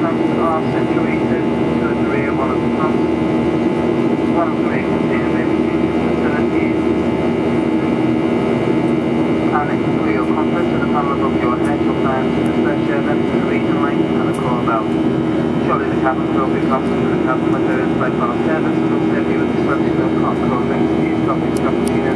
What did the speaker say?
tanks are situated to the rear, one of the front. One of the rear container verification facilities. And if you your compass to the panel above your head, you'll find the pressure, then to the region light and the core belt. Shortly the cabin crew will be crossing to the cabin with their in-flight bottle service and will serve you with the selection of hot cold drinks, tea, coffee, cappuccino,